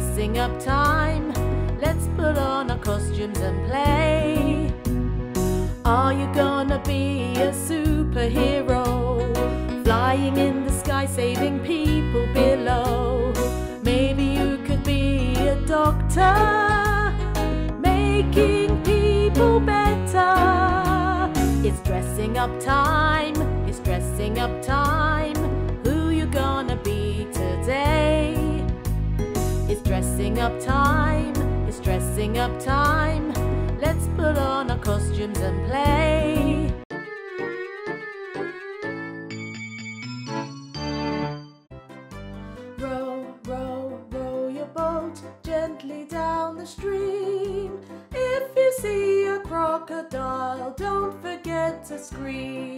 dressing up time. Let's put on our costumes and play. Are you gonna be a superhero, flying in the sky, saving people below? Maybe you could be a doctor, making people better. It's dressing up time, it's dressing up time. Who you gonna be today? It's dressing up time, it's dressing up time. Let's put on our costumes and play. Row, row, row your boat gently down the stream. If you see a crocodile, don't forget to scream.